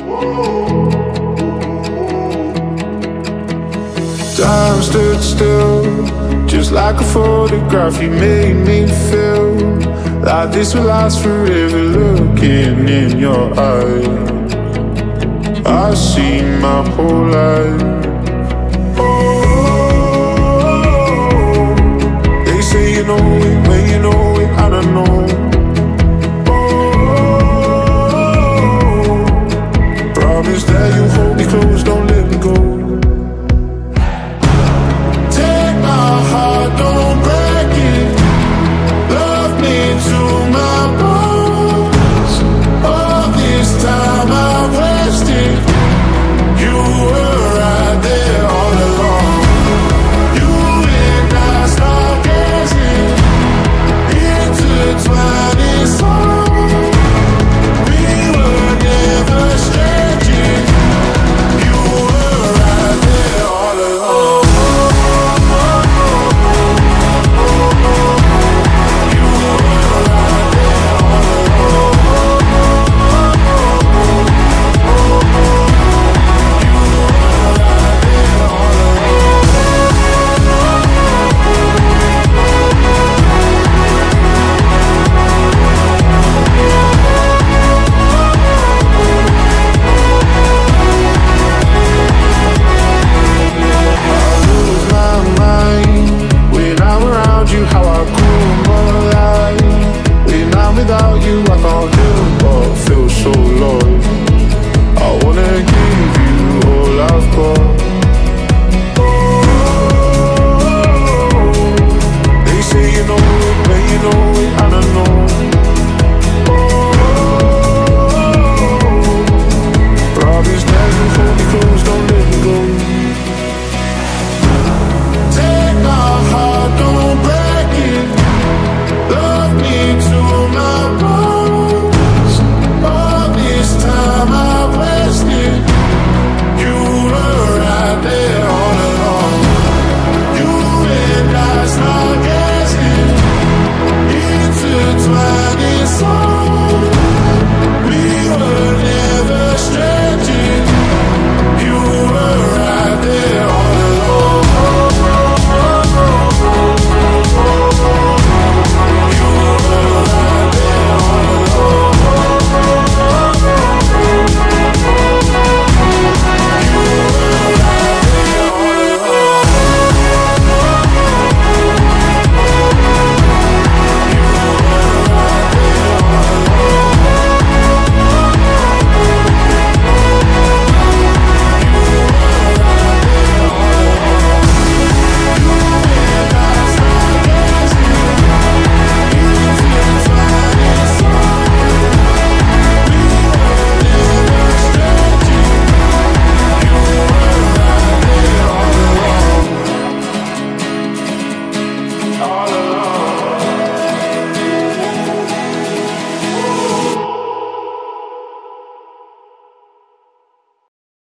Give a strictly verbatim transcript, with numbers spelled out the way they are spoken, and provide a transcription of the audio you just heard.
Time stood still, just like a photograph. You made me feel like this will last forever. Looking in your eyes, I see my whole life. Oh, they say you know it when you know it, I don't know.